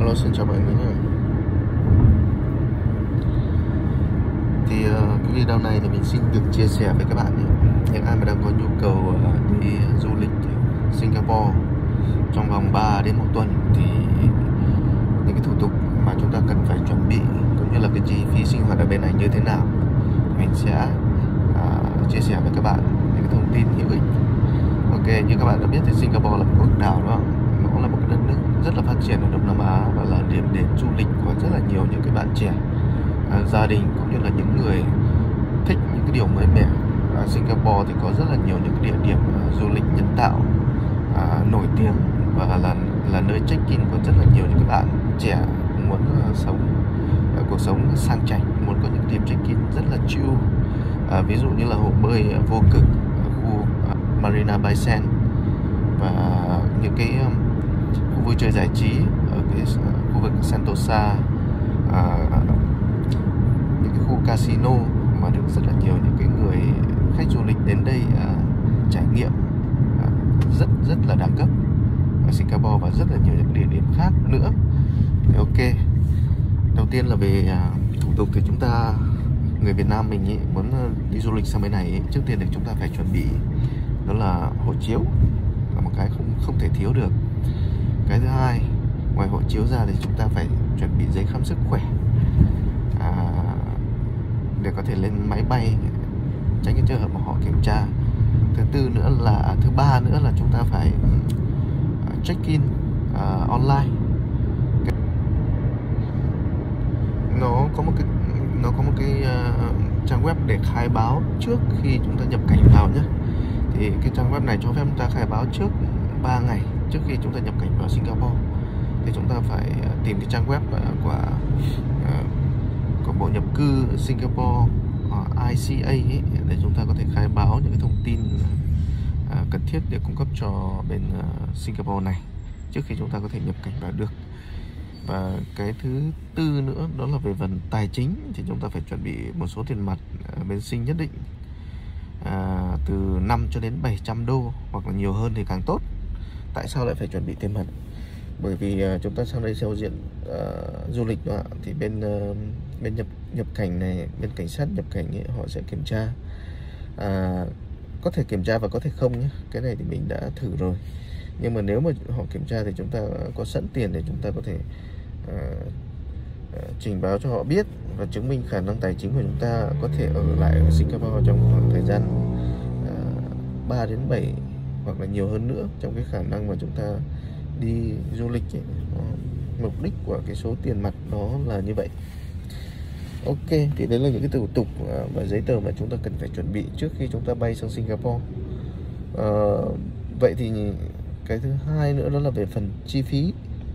Hello, xin chào mọi người nhé. Thì cái video này thì mình xin được chia sẻ với các bạn nhé. Những ai mà đang có nhu cầu đi du lịch Singapore trong vòng 3 đến 1 tuần thì những cái thủ tục mà chúng ta cần phải chuẩn bị cũng như là cái chi phí sinh hoạt ở bên này như thế nào, mình sẽ chia sẻ với các bạn những cái thông tin hữu ích. Ok, như các bạn đã biết thì Singapore là một quốc đảo đó, nó là một cái đất nước rất là phát triển ở Đông Nam Á và là điểm đến du lịch của rất là nhiều những cái bạn trẻ, gia đình cũng như là những người thích những cái điều mới mẻ. Ở Singapore thì có rất là nhiều những cái địa điểm du lịch nhân tạo nổi tiếng và là nơi check-in của rất là nhiều những cái bạn trẻ muốn sống cuộc sống sang chảnh, muốn có những điểm check-in rất là chill. Ví dụ như là hồ bơi vô cực ở khu Marina Bay Sands và những cái khu vui chơi giải trí ở cái khu vực Sentosa, những cái khu casino mà được rất là nhiều những cái người khách du lịch đến đây trải nghiệm rất là đẳng cấp ở Singapore và rất là nhiều những địa điểm khác nữa. Ok, đầu tiên là về thủ tục thì chúng ta, người Việt Nam mình ý, muốn đi du lịch sang bên này ý, trước tiên thì chúng ta phải chuẩn bị đó là hộ chiếu, là một cái không thể thiếu được. Cái thứ hai, ngoài hộ chiếu ra thì chúng ta phải chuẩn bị giấy khám sức khỏe để có thể lên máy bay, tránh cái trường hợp mà họ kiểm tra. Thứ ba nữa là chúng ta phải check-in online. Nó có một cái trang web để khai báo trước khi chúng ta nhập cảnh vào nhé. Thì cái trang web này cho phép chúng ta khai báo trước 3 ngày trước khi chúng ta nhập cảnh vào Singapore. Thì chúng ta phải tìm cái trang web của Bộ Nhập cư Singapore, ICA ấy, để chúng ta có thể khai báo những cái thông tin cần thiết để cung cấp cho bên Singapore này trước khi chúng ta có thể nhập cảnh vào được. Và cái thứ tư nữa đó là về phần tài chính, thì chúng ta phải chuẩn bị một số tiền mặt bên Sing nhất định, từ 5 cho đến 700 đô hoặc là nhiều hơn thì càng tốt. Tại sao lại phải chuẩn bị tiền mặt? Bởi vì chúng ta sang đây theo diện du lịch đó, thì bên nhập cảnh này, bên cảnh sát nhập cảnh ấy, họ sẽ kiểm tra, có thể kiểm tra và có thể không nhé. Cái này thì mình đã thử rồi. Nhưng mà nếu mà họ kiểm tra thì chúng ta có sẵn tiền để chúng ta có thể trình báo cho họ biết và chứng minh khả năng tài chính của chúng ta có thể ở lại ở Singapore trong khoảng thời gian 3 đến 7 hoặc là nhiều hơn nữa trong cái khả năng mà chúng ta đi du lịch ấy. Mục đích của cái số tiền mặt đó là như vậy. Ok, thì đấy là những cái thủ tục và giấy tờ mà chúng ta cần phải chuẩn bị trước khi chúng ta bay sang Singapore. Vậy thì cái thứ hai nữa đó là về phần chi phí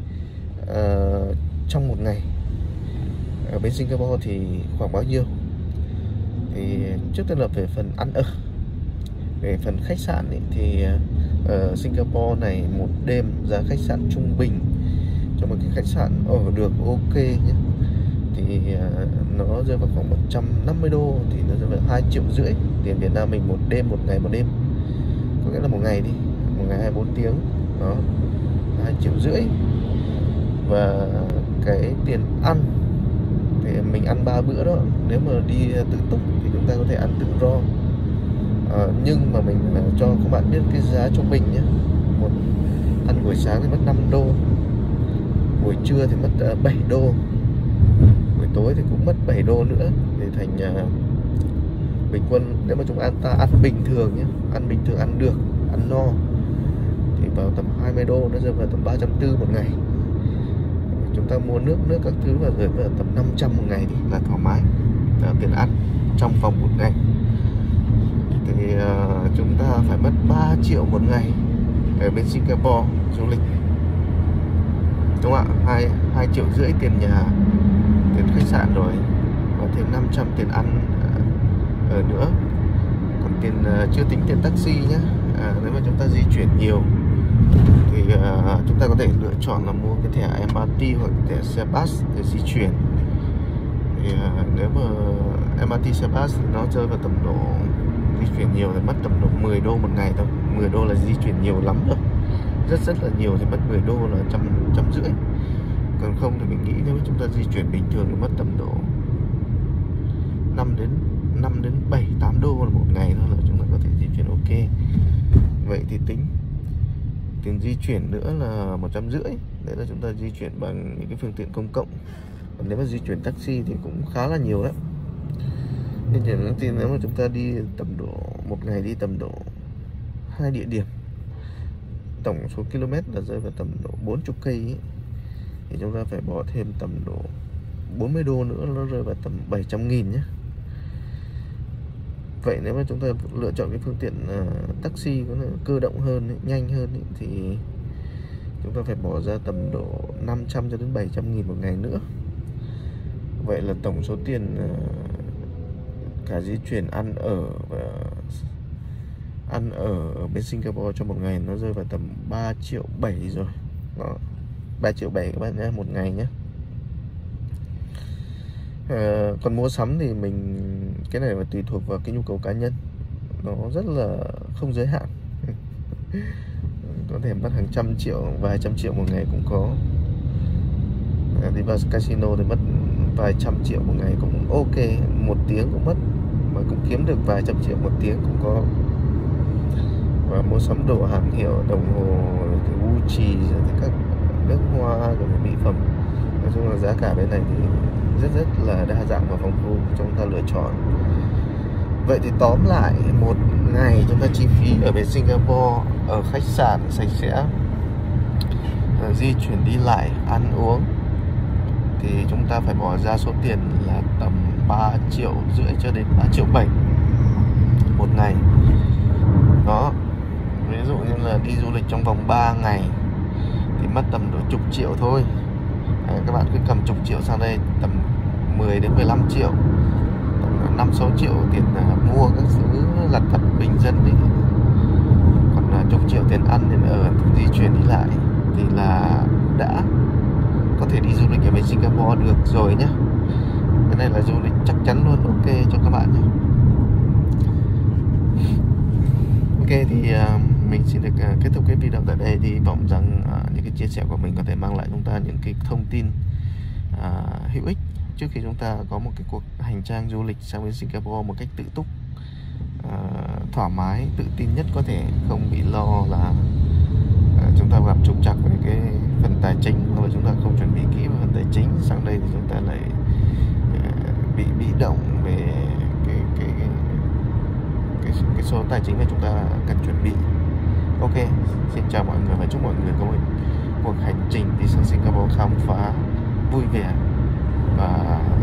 trong một ngày ở bên Singapore thì khoảng bao nhiêu. Thì trước tiên là về phần ăn ở. Về phần khách sạn ấy, thì ở Singapore này một đêm giá khách sạn trung bình cho một cái khách sạn ở được ok nhé, thì nó rơi vào khoảng 150 đô, thì nó rơi vào 2,5 triệu tiền Việt Nam mình một đêm, một ngày một đêm. Có nghĩa là một ngày đi, một ngày 24 tiếng đó, 2,5 triệu. Và cái tiền ăn thì mình ăn 3 bữa đó. Nếu mà đi tự túc thì chúng ta có thể ăn tự do, nhưng mà mình cho các bạn biết cái giá trung bình nhé. Một ăn buổi sáng thì mất 5 đô, buổi trưa thì mất 7 đô, buổi tối thì cũng mất 7 đô nữa, thì thành bình quân nếu mà chúng ta ăn bình thường nhé, ăn bình thường, ăn được, ăn no thì vào tầm 20 đô, nó rơi vào tầm 340 một ngày. Chúng ta mua nước các thứ và rơi vào tầm 500 một ngày thì là thoải mái tiền ăn trong vòng một ngày. Thì chúng ta phải mất 3 triệu một ngày ở bên Singapore du lịch, đúng không ạ? 2,5 triệu tiền nhà, tiền khách sạn rồi, và thêm 500 tiền ăn ở nữa. Còn tiền chưa tính tiền taxi nhé. Nếu mà chúng ta di chuyển nhiều thì chúng ta có thể lựa chọn là mua cái thẻ MRT hoặc thẻ xe bus để di chuyển. Thì nếu mà MRT xe bus thì nó rơi vào tầm độ di chuyển nhiều thì mất tầm độ 10 đô một ngày thôi. 10 đô là di chuyển nhiều lắm rồi, rất là nhiều, thì mất 10 đô là 150. Còn không thì mình nghĩ nếu chúng ta di chuyển bình thường thì mất tầm độ 5 đến 7-8 đô là một ngày thôi là chúng ta có thể di chuyển ok. Vậy thì tính tiền di chuyển nữa là 150. Đấy là chúng ta di chuyển bằng những cái phương tiện công cộng. Còn nếu mà di chuyển taxi thì cũng khá là nhiều đấy. Nên thì nếu mà chúng ta đi tầm độ một ngày đi tầm độ 2 địa điểm, tổng số km là rơi vào tầm độ 40 cây ấy, thì chúng ta phải bỏ thêm tầm độ 40 đô nữa, nó rơi vào tầm 700.000 nhé. Vậy nếu mà chúng ta lựa chọn cái phương tiện taxi có cơ động hơn ấy, nhanh hơn ấy, thì chúng ta phải bỏ ra tầm độ 500 cho đến 700.000 một ngày nữa. Vậy là tổng số tiền cả di chuyển ăn ở ở bên Singapore trong một ngày nó rơi vào tầm 3,7 triệu rồi. Đó, 3,7 triệu các bạn nhé, một ngày nhé. Còn mua sắm thì cái này là tùy thuộc vào cái nhu cầu cá nhân, nó rất là không giới hạn. Có thể mất hàng trăm triệu, vài trăm triệu một ngày cũng có. Đi vào casino thì mất vài trăm triệu một ngày cũng ok, một tiếng cũng mất mà cũng kiếm được vài trăm triệu một tiếng cũng có. Và mua sắm đồ hàng hiệu, đồng hồ, thì Gucci, rồi thì các nước hoa, rồi mỹ phẩm, nói chung là giá cả bên này thì rất là đa dạng và phong phú cho chúng ta lựa chọn. Vậy thì tóm lại, một ngày chúng ta chi phí ở bên Singapore, ở khách sạn sạch sẽ, di chuyển đi lại, ăn uống thì chúng ta phải bỏ ra số tiền là tầm 3,5 triệu cho đến 3,7 triệu một ngày. Đó, ví dụ như là đi du lịch trong vòng 3 ngày thì mất tầm độ chục triệu thôi. Các bạn cứ cầm chục triệu sang đây, tầm 10 đến 15 triệu, tầm 5-6 triệu tiền mua các thứ lặt vặt bình dân đi. Còn chục triệu tiền ăn, tiền ở, tiền di chuyển đi lại thì là đã có thể đi du lịch ở bên Singapore được rồi nhé. Cái này là du lịch chắc chắn luôn, ok cho các bạn nhé. Ok thì mình xin được kết thúc cái video tại đây. Thì hy vọng rằng những cái chia sẻ của mình có thể mang lại chúng ta những cái thông tin hữu ích trước khi chúng ta có một cái cuộc hành trang du lịch sang bên Singapore một cách tự túc, thoải mái, tự tin nhất có thể, không bị lo là chúng ta gặp trục trặc về cái phần tài chính, hoặc là chúng ta không chuẩn bị kỹ về phần tài chính, sang đây thì chúng ta lại bị động về cái số tài chính mà chúng ta cần chuẩn bị. Ok, xin chào mọi người và chúc mọi người có một cuộc hành trình đi sang Singapore khám phá vui vẻ và